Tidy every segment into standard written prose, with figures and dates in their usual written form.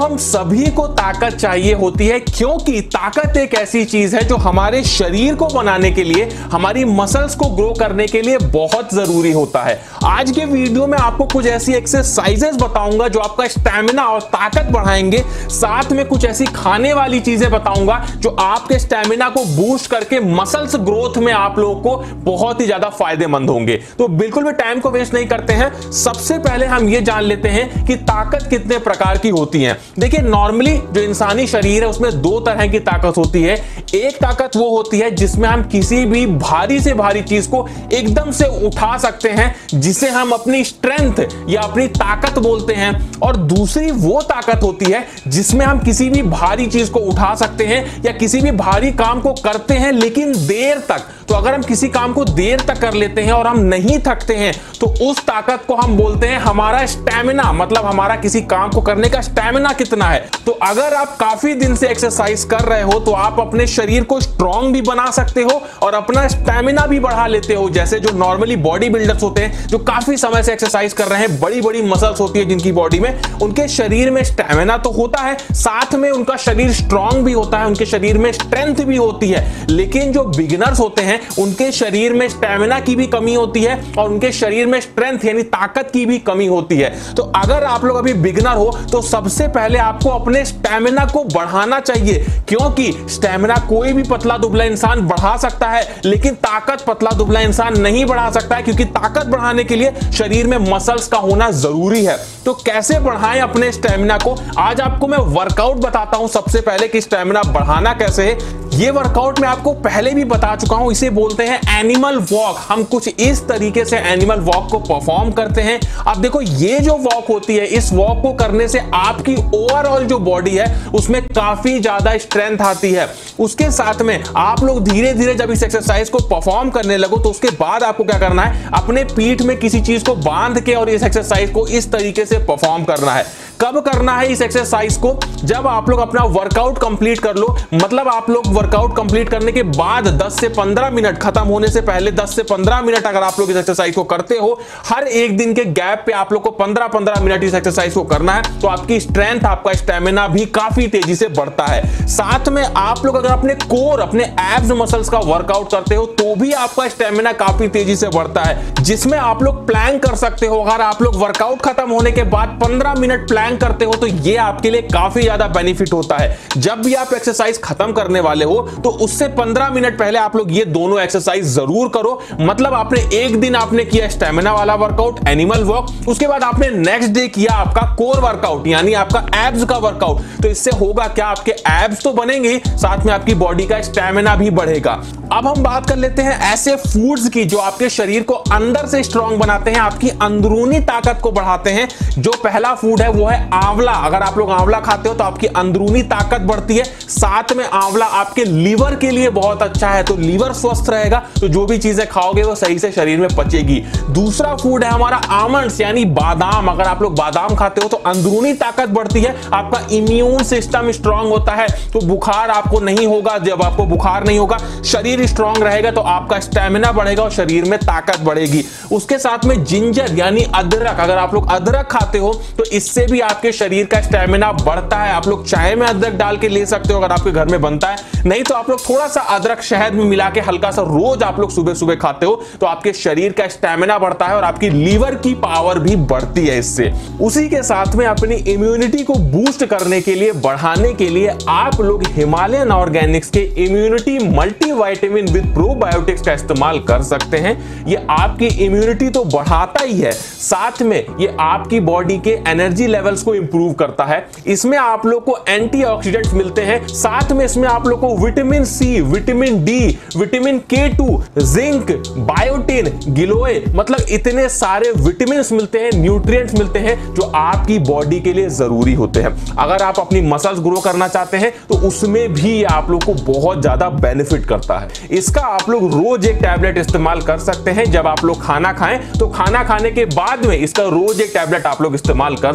हम सभी को ताकत चाहिए होती है, क्योंकि ताकत एक ऐसी चीज है जो हमारे शरीर को बनाने के लिए, हमारी मसल्स को ग्रो करने के लिए बहुत जरूरी होता है। आज के वीडियो में आपको कुछ ऐसी एक्सरसाइजेस बताऊंगा जो आपका स्टैमिना और ताकत बढ़ाएंगे, साथ में कुछ ऐसी खाने वाली चीजें बताऊंगा जो आपके स्टैमिना को बूस्ट करके मसल्स ग्रोथ में आप लोगों को बहुत ही ज्यादा फायदेमंद होंगे। तो बिल्कुल भी टाइम को वेस्ट नहीं करते हैं, सबसे पहले हम ये जान लेते हैं कि ताकत कितने प्रकार की होती है। देखिए, नॉर्मली जो इंसानी शरीर है उसमें दो तरह की ताकत होती है। एक ताकत वो होती है जिसमें हम किसी भी भारी से भारी चीज को एकदम से उठा सकते हैं, जिसे हम अपनी स्ट्रेंथ या अपनी ताकत बोलते हैं। और दूसरी वो ताकत होती है जिसमें हम किसी भी भारी चीज को उठा सकते हैं या किसी भी भारी काम को करते हैं, लेकिन देर तक। तो अगर हम किसी काम को देर तक कर लेते हैं और हम नहीं थकते हैं, तो उस ताकत को हम बोलते हैं हमारा स्टैमिना, मतलब हमारा किसी काम को करने का स्टैमिना कितना है। तो अगर आप काफी दिन से एक्सरसाइज कर रहे हो तो आप अपने शरीर को स्ट्रांग भी बना सकते हो और अपना स्टैमिना भी बढ़ा लेते हो। जैसे जो नॉर्मली बॉडी बिल्डर्स होते हैं, जो काफी समय से एक्सरसाइज कर रहे हैं, बड़ी बड़ी मसल्स होती है जिनकी बॉडी में, उनके शरीर में स्टैमिना तो होता है, साथ में उनका शरीर स्ट्रांग भी होता है, उनके शरीर में स्ट्रेंथ भी होती है। लेकिन जो बिगिनर्स होते हैं उनके शरीर में स्टैमिना की भी कमी होती है और उनके शरीर में स्ट्रेंथ यानी ताकत की भी कमी होती है। तो अगर आप लोग अभी बिगिनर हो तो सबसे पहले आपको अपने स्टैमिना को बढ़ाना चाहिए, क्योंकि स्टैमिना कोई भी पतला दुबला इंसान बढ़ा सकता है, लेकिन ताकत पतला दुबला इंसान नहीं बढ़ा सकता है, क्योंकि ताकत बढ़ाने के लिए शरीर में मसल्स का होना जरूरी है। तो कैसे बढ़ाएं अपने स्टैमिना को, आज आपको मैं वर्कआउट बताता हूं सबसे पहले कि स्टैमिना बढ़ाना कैसे है। ये वर्कआउट मैं आपको पहले भी बता चुका हूं, इसे बोलते हैं एनिमल वॉक। हम कुछ इस तरीके से एनिमल वॉक को परफॉर्म करते हैं। अब देखो, ये जो वॉक होती है, इस वॉक को करने से आपकी ओवरऑल जो बॉडी है उसमें काफी ज्यादा स्ट्रेंथ आती है। उसके साथ में आप लोग धीरे धीरे जब इस एक्सरसाइज को परफॉर्म करने लगो तो उसके बाद आपको क्या करना है, अपने पीठ में किसी चीज को बांध के और इस एक्सरसाइज को इस तरीके से परफॉर्म करना है। कब करना है इस एक्सरसाइज को, जब आप लोग अपना वर्कआउट कंप्लीट कर लो, मतलब आप लोग वर्कआउट कंप्लीट करने के बाद 10 से 15 मिनट, खत्म होने से पहले 10 से 15 मिनट अगर आप लोग इस एक्सरसाइज को करते हो, हर एक दिन के गैप पे आप लोग को 15-15 मिनट इस एक्सरसाइज को करना है, तो आपकी स्ट्रेंथ, आपका स्टैमिना भी काफी तेजी से बढ़ता है। साथ में आप लोग अगर अपने कोर, अपने एब्स मसल्स का वर्कआउट करते हो तो भी आपका स्टैमिना काफी तेजी से बढ़ता है, जिसमें आप लोग प्लैंक कर सकते हो। अगर आप लोग वर्कआउट खत्म होने के बाद 15 मिनट प्लैंक करते हो तो ये आपके लिए काफी ज्यादा बेनिफिट होता है। जब भी आप एक्सरसाइज खत्म करने वाले हो तो उससे 15 मिनट पहले आप लोग ये दोनों एक्सरसाइज जरूर करो। मतलब आपने एक दिन आपने किया स्टैमिना वाला वर्कआउट, एनिमल वॉक, उसके बाद आपने नेक्स्ट डे किया आपका कोर वर्कआउट यानी आपका एब्स का वर्कआउट। तो इससे होगा क्या, आपके एब्स तो बनेंगे, साथ में आपकी बॉडी का स्टैमिना भी बढ़ेगा। अब हम बात कर लेते हैं ऐसे फूड्स की जो आपके शरीर को अंदर से स्ट्रांग बनाते हैं, आपकी अंदरूनी ताकत को बढ़ाते हैं। जो पहला फूड है वो है आंवला। अगर आप लोग आंवला खाते हो तो आपकी अंदरूनी ताकत बढ़ती है। साथ में आंवला आपके लीवर के लिए बहुत अच्छा है, तो लीवर स्वस्थ रहेगा, तो जो भी चीजें खाओगे वो सही से शरीर में पचेगी। दूसरा फूड है हमारा आमंड्स यानी बादाम। अगर आप लोग बादाम खाते हो तो अंदरूनी ताकत बढ़ती है, आपका इम्यून सिस्टम स्ट्रांग होता है, तो बुखार आपको नहीं होगा। जब आपको बुखार नहीं होगा, शरीर स्ट्रांग रहेगा, तो आपका स्टैमिना बढ़ेगा और शरीर में ताकत बढ़ेगी। उसके साथ में जिंजर यानी अदरक। अगर आप लोग अदरक खाते हो तो इससे भी आपके शरीर का स्टैमिना बढ़ता है। आप लोग चाय में अदरक डाल के ले सकते हो अगर आपके घर में बनता है, नहीं तो आप लोग थोड़ा सा अदरक शहद में मिला के हल्का सा रोज आप लोग सुबह सुबह खाते हो तो आपके शरीर का स्टैमिना बढ़ता है और आपकी लीवर की पावर भी बढ़ती है इससे। उसी के साथ में अपनी इम्यूनिटी को बूस्ट करने के लिए, बढ़ाने के लिए आप लोग हिमालयन ऑर्गेनिक्स के इम्यूनिटी मल्टीविटामिन विद प्रोबायोटिक्स का इस्तेमाल कर सकते हैं। ये आपकी इम्यूनिटी तो बढ़ाता ही है, साथ में ये आपकी बॉडी के एनर्जी लेवल्स को इंप्रूव करता है। इसमें आप लोग को एंटीऑक्सीडेंट्स मिलते हैं, साथ में इसमें आप लोग को vitamin C, vitamin D, vitamin K2, zinc, biotin, गिलोय, मतलब इतने सारे विटामिन मिलते हैं, न्यूट्रिएंट्स मिलते हैं जो आपकी बॉडी के लिए जरूरी होते हैं। अगर आप अपनी मसल्स ग्रो करना चाहते हैं तो उसमें भी आप लोग को बहुत ज्यादा बेनिफिट करता है। इसका आप लोग रोज एक टैबलेट इस्तेमाल कर सकते हैं। जब आप लोग खाना खाएं तो खाना खाने के बाद में इसका रोज एक टैबलेट आप लोग इस्तेमाल कर सकते हैं।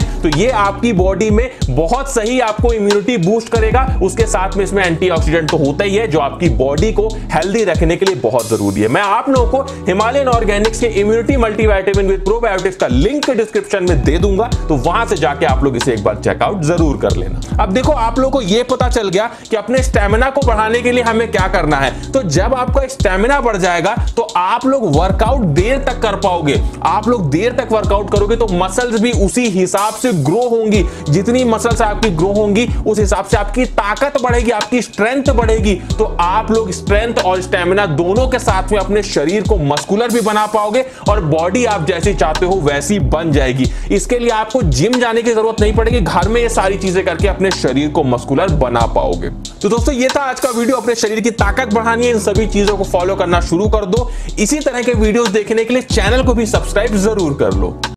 तो ये आपकी बॉडी में बहुत सही आपको इम्यूनिटी बूस्ट करेगा। उसके साथ में इसमें एंटीऑक्सीडेंट तो होता ही है जो आपकी बॉडी को हेल्दी रखने के लिए बहुत जरूरी है। मैं आप लोगों को हिमालयन ऑर्गेनिक्स के इम्यूनिटी मल्टीविटामिन विद प्रोबायोटिक्स का लिंक डिस्क्रिप्शन में दे दूंगा, तो वहां से जाके आप लोग इसे एक बार चेकआउट जरूर कर लेना। अब देखो, आप लोगों को यह पता चल गया कि अपने स्टेमिना को बढ़ाने के लिए हमें क्या करना है। तो जब आपका स्टेमिना बढ़ जाएगा तो आप लोग वर्कआउट देर तक कर पाओगे। आप लोग देर तक वर्कआउट करोगे तो मसल्स भी उसी हिसाब से ग्रो होंगी। जितनी मसल्स आपकी ग्रो होंगी उस हिसाब से आपकी ताकत बढ़ेगी, आपकी स्ट्रेंथ बढ़ेगी। तो आप लोग स्ट्रेंथ और स्टेमिना दोनों के साथ में अपने शरीर को मस्कुलर भी बना पाओगे और बॉडी आप जैसी चाहते हो वैसी बन जाएगी। इसके लिए आपको जिम जाने की जरूरत नहीं पड़ेगी, घर में ये सारी चीजें करके अपने शरीर को मस्कुलर बना पाओगे। तो दोस्तों, ये था आज का वीडियो। अपने शरीर की ताकत बढ़ानी है, इन सभी चीजों को फॉलो करना शुरू कर दो। इसी तरह के वीडियोस देखने के लिए चैनल को भी सब्सक्राइब जरूर कर लो।